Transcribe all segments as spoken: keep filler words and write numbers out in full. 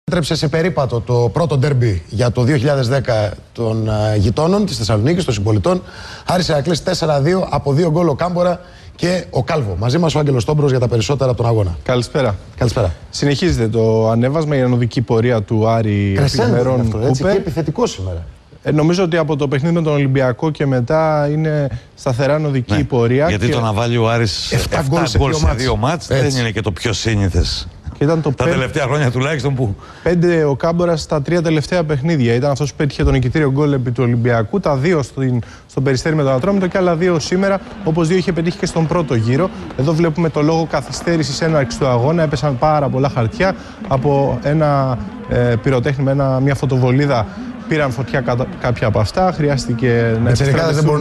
Έτρεψε σε περίπατο το πρώτο ντέρμπι για το δύο χιλιάδες δέκα των uh, γειτόνων της Θεσσαλονίκης, των συμπολιτών. Άρης Ηρακλής τέσσερα δύο από δύο γκολ ο Κάμπορα και ο Κάλβο. Μαζί μας ο Άγγελος Τόμπρος για τα περισσότερα από τον αγώνα. Καλησπέρα. Καλησπέρα. Συνεχίζεται το ανέβασμα, η ανωδική πορεία του Άρη Κρεσέντε αυτό, έτσι, και επιθετικό σήμερα. Ε, νομίζω ότι από το παιχνίδι με τον Ολυμπιακό και μετά είναι σταθερά ανωδική ναι, πορεία. Γιατί και... το να βάλει ο Άρης εφτά γκολ σε δύο μάτς δεν είναι και το πιο σύνηθες. Ήταν το τα πέντε... τελευταία χρόνια τουλάχιστον που. Πέντε ο Κάμπορας στα τρία τελευταία παιχνίδια. Ήταν αυτός που πέτυχε τον νικητήριο γκολ επί του Ολυμπιακού. Τα δύο στην, στο Περιστέρι με τον Ατρόμητο και άλλα δύο σήμερα, όπως δύο είχε πετύχει και στον πρώτο γύρο. Εδώ βλέπουμε το λόγο καθυστέρησης έναρξης του αγώνα. Έπεσαν πάρα πολλά χαρτιά από ένα ε, πυροτέχνημα, ένα, μια φωτοβολίδα. Πήραν φωτιά κατα... κάποια από αυτά. Χρειάστηκε να επιστρατευτούν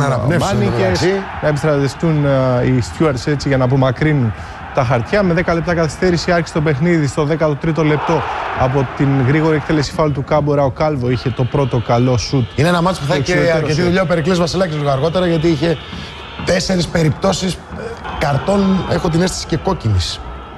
να επιστρατευτούν uh, οι stewards έτσι για να απομακρύνουν τα χαρτιά. Με δέκα λεπτά καθυστέρηση άρχισε το παιχνίδι. Στο δέκατο τρίτο λεπτό από την γρήγορη εκτέλεση φάουλ του Κάμπορα, ο Κάλβο είχε το πρώτο καλό σουτ. Είναι ένα μάτσο που θα έχει και αρκετή δουλειά ο Περικλής Βασιλάκης λίγο αργότερα, γιατί είχε τέσσερις περιπτώσεις καρτών, έχω την αίσθηση, και κόκκινης.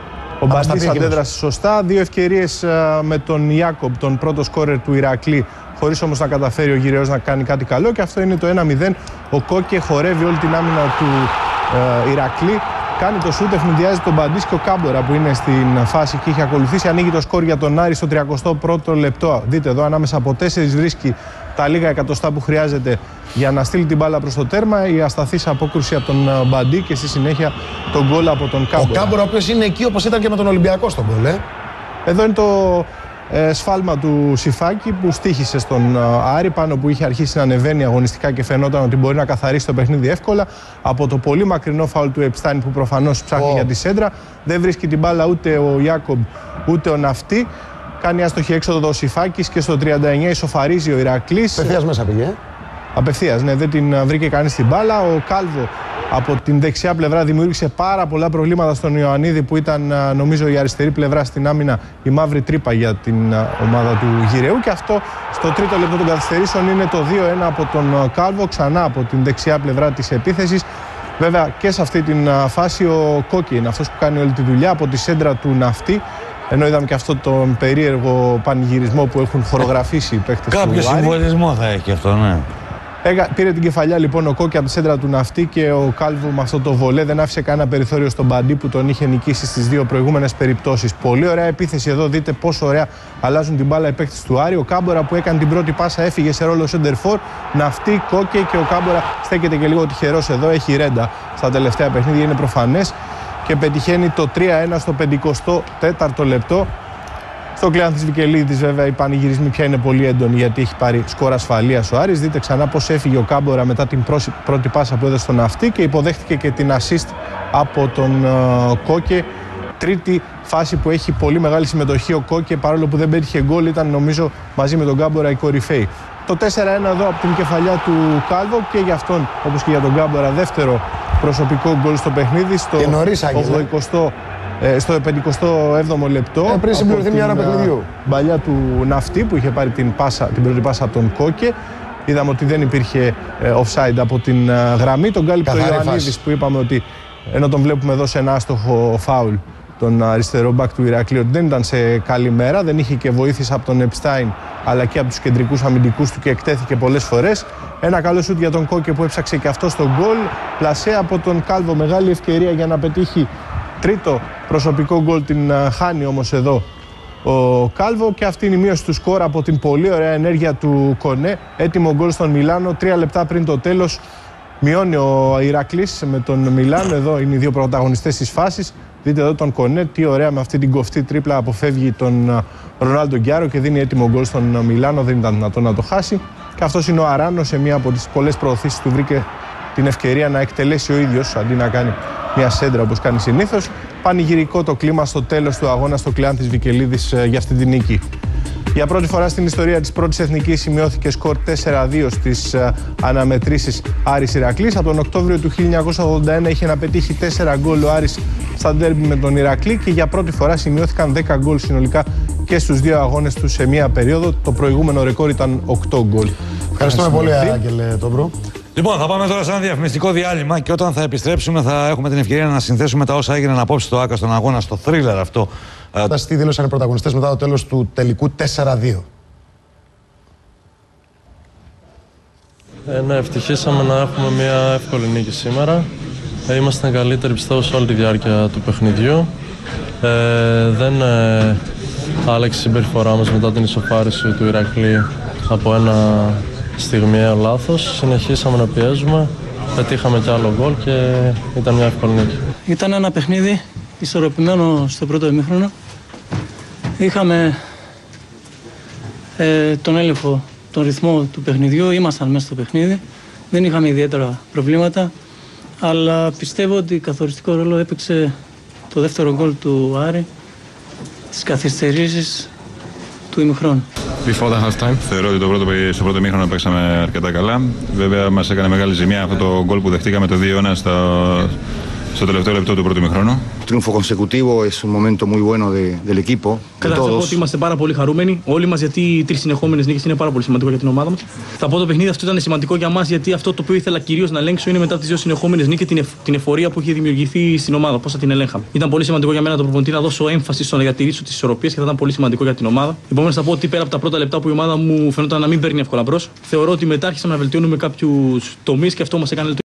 Ο Μπαντής αντέδρασε σωστά. Δύο ευκαιρίες uh, με τον Ιάκομπ, τον πρώτο σκόρερ του Ηρακλή, χωρίς όμως να καταφέρει ο Γυραιός να κάνει κάτι καλό. Και αυτό είναι το ένα μηδέν. Ο Κόκε χορεύει όλη την άμυνα του uh, Ηρακλή. Κάνει το σούτ, ευνηδιάζει τον Μπαντής και ο Κάμπορα που είναι στην φάση και είχε ακολουθήσει. Ανοίγει το σκορ για τον Άρη στο τριακοστό πρώτο λεπτό. Δείτε εδώ, ανάμεσα από τέσσερις βρίσκει τα λίγα εκατοστά που χρειάζεται για να στείλει την μπάλα προς το τέρμα. Η ασταθής απόκρουση από τον Μπαντή και στη συνέχεια τον γκολ από τον Κάμπορα. Ο Κάμπορα, ο οποίος είναι εκεί όπως ήταν και με τον Ολυμπιακό στον γκολ, ε. Εδώ είναι το ε, σφάλμα του Σιφάκη που στοίχησε στον Άρη, πάνω που είχε αρχίσει να ανεβαίνει αγωνιστικά και φαινόταν ότι μπορεί να καθαρίσει το παιχνίδι εύκολα. Από το πολύ μακρινό φάουλ του Επστάιν που προφανώς ψάχνει oh. για τη σέντρα. Δεν βρίσκει την μπάλα ούτε ο Ιάκομπ ούτε ο Ναυτή. Κάνει άστοχη έξοδο ο Σιφάκης και στο τριάντα εννιά ισοφαρίζει ο Ηρακλής. Απευθείας μέσα πήγε. Απευθείας, ναι, δεν την βρήκε κανείς την μπάλα. Ο Κάλβο από την δεξιά πλευρά δημιούργησε πάρα πολλά προβλήματα στον Ιωαννίδη, που ήταν, νομίζω, η αριστερή πλευρά στην άμυνα, η μαύρη τρύπα για την ομάδα του Γυραιού. Και αυτό στο τρίτο λεπτό των καθυστερήσεων είναι το δύο ένα από τον Κάλβο, ξανά από την δεξιά πλευρά της επίθεσης. Βέβαια και σε αυτή την φάση ο Κόκκι είναι αυτός που κάνει όλη τη δουλειά από τη σέντρα του Ναυτή. Ενώ είδαμε και αυτό τον περίεργο πανηγυρισμό που έχουν χορογραφήσει οι παίκτες του Άρη. Κάποιο συμβολισμό θα έχει αυτό, ναι. Πήρε την κεφαλιά λοιπόν ο Κόκκι από τη σέντρα του Ναυτή και ο Κάλβο με αυτό το βολέ δεν άφησε κανένα περιθώριο στον Μπαντή που τον είχε νικήσει στις δύο προηγούμενες περιπτώσεις. Πολύ ωραία επίθεση εδώ, δείτε πόσο ωραία αλλάζουν την μπάλα οι παίκτες του Άρη. Ο Κάμπορα που έκανε την πρώτη πάσα έφυγε σε ρόλο σέντερφορ. Ναυτή, Κόκκι και ο Κάμπορα στέκεται και λίγο τυχερός εδώ. Έχει ρέντα στα τελευταία παιχνίδια, είναι προφανές. Και πετυχαίνει το τρία ένα στο πενηκοστό τέταρτο λεπτό. Στο Κλεάνθης Βικελίδης, βέβαια, οι πανηγυρισμοί πια είναι πολύ έντονοι, γιατί έχει πάρει σκορ ασφαλείας ο Άρης. Δείτε ξανά πώς έφυγε ο Κάμπορα μετά την πρώτη πάσα που έδωσε στον Ναυτή και υποδέχτηκε και την assist από τον uh, Κόκε. Τρίτη φάση που έχει πολύ μεγάλη συμμετοχή ο Κόκε, παρόλο που δεν πέτυχε γκολ, ήταν νομίζω μαζί με τον Κάμπορα η κορυφαίη. Το τέσσερα ένα εδώ από την κεφαλιά του Κάλβο και για αυτόν, όπως και για τον Κάμπορα, δεύτερο προσωπικό γκολ στο παιχνίδι, στο ογδοηκοστό. Στο πενηκοστό έβδομο λεπτό. Ε, πριν συμπληρωθεί μια ώρα παιχνιδιού. Μπαλιά του Ναυτή που είχε πάρει την, πάσα, την πρώτη πάσα από τον Κόκε. Είδαμε ότι δεν υπήρχε offside από την γραμμή. Τον κάλυψε ο Ιωαννίδης που είπαμε ότι, ενώ τον βλέπουμε εδώ σε ένα άστοχο φάουλ, τον αριστερό μπακ του Ηρακλή, ότι δεν ήταν σε καλή μέρα. Δεν είχε και βοήθηση από τον Επστάιν αλλά και από τους κεντρικούς αμυντικούς του και εκτέθηκε πολλές φορές. Ένα καλό σουτ για τον Κόκε που έψαξε και αυτό στον γκολ. Πλασέ από τον Κάλβο, μεγάλη ευκαιρία για να πετύχει τρίτο προσωπικό γκολ, την χάνει όμως εδώ ο Κάλβο και αυτή είναι η μείωση του σκορ από την πολύ ωραία ενέργεια του Κονέ. Έτοιμο γκολ στον Μιλάνο, τρία λεπτά πριν το τέλος μειώνει ο Ηρακλής με τον Μιλάνο. Εδώ είναι οι δύο πρωταγωνιστές της φάσης. Δείτε εδώ τον Κονέ, τι ωραία με αυτή την κοφτή τρίπλα αποφεύγει τον Ρονάλντο Γκιάρο και δίνει έτοιμο γκολ στον Μιλάνο, δεν ήταν δυνατό να το χάσει. Και αυτός είναι ο Αράνο, σε μία από τις πολλές προωθήσεις του βρήκε την ευκαιρία να εκτελέσει ο ίδιος αντί να κάνει μια σέντρα όπως κάνει συνήθως. Πανηγυρικό το κλίμα στο τέλος του αγώνα στο Κλεάνθης Βικελίδης για αυτή την νίκη. Για πρώτη φορά στην ιστορία της πρώτης εθνικής σημειώθηκε σκορ τέσσερα δύο στις αναμετρήσεις Άρης Ηρακλής. Από τον Οκτώβριο του χίλια εννιακόσια ογδόντα ένα είχε να πετύχει τέσσερα γκολ ο Άρης στα ντέρμπι με τον Ηρακλή και για πρώτη φορά σημειώθηκαν δέκα γκολ συνολικά και στους δύο αγώνες του σε μία περίοδο. Το προηγούμενο ρεκόρ ήταν οκτώ γκολ. Ευχαριστούμε πολύ, Άγγελε Τόμπρο. Λοιπόν, θα πάμε τώρα σε ένα διαφημιστικό διάλειμμα και όταν θα επιστρέψουμε θα έχουμε την ευκαιρία να συνθέσουμε τα όσα έγιναν απόψε στο ΆΚΑ στον αγώνα, στο θρίλερ αυτό Uh, τι δήλωσαν οι πρωταγωνιστές μετά το τέλος του τελικού τέσσερα δύο. Ε, ναι, ευτυχήσαμε να έχουμε μια εύκολη νίκη σήμερα. Ε, ήμασταν καλύτεροι πιστεύω σε όλη τη διάρκεια του παιχνιδιού. Ε, δεν ε, άλλαξε η συμπεριφορά μας μετά την ισοφάριση του Ηρακλή από ένα στιγμιαίο λάθος. Συνεχίσαμε να πιέζουμε, πετύχαμε κι άλλο γκολ και ήταν μια εύκολη νίκη. Ήταν ένα παιχνίδι ισορροπημένο στο πρώτο ημίχρονο. Είχαμε ε, τον έλεγχο, τον ρυθμό του παιχνιδιού, ήμασταν μέσα στο παιχνίδι, δεν είχαμε ιδιαίτερα προβλήματα, αλλά πιστεύω ότι καθοριστικό ρόλο έπαιξε το δεύτερο γκολ του Άρη, τις καθυστερήσεις του ημιχρόνου. Before the half time. Θεωρώ ότι το πρώτο, στο πρώτο ημίχρονο παίξαμε αρκετά καλά. Βέβαια μας έκανε μεγάλη ζημιά αυτό το γκολ που δεχτήκαμε το δύο ένα στο, στο τελευταίο λεπτό του πρώτου ημιχρόνου. Triunfo consecutivo es un momento muy bueno de, del equipo. Καταρχάς θα πω ότι είμαστε πάρα πολύ χαρούμενοι όλοι μας, γιατί οι τρεις συνεχόμενες νίκες είναι πάρα πολύ σημαντικό για την ομάδα μας. Θα πω το παιχνίδι αυτό ήταν σημαντικό για μας, γιατί αυτό το οποίο ήθελα κυρίως να ελέγξω είναι μετά τις δύο συνεχόμενες νίκες την, ευ, την εφορία που είχε δημιουργηθεί στην ομάδα, πώς θα την ελέγχαμε. Ήταν πολύ σημαντικό για μένα το προπονητή να δώσω έμφαση στο να διατηρήσω τις ισορροπίες και θα ήταν πολύ σημαντικό για την ομάδα. Επομένως θα πω ότι πέρα από τα πρώτα λεπτά που η ομάδα μου φαινόταν να μην παίρνει εύκολα μπρος, θεωρώ ότι μετά άρχισαμε να βελτιώνουμε κάποιους τομείς και αυτό μας έκανε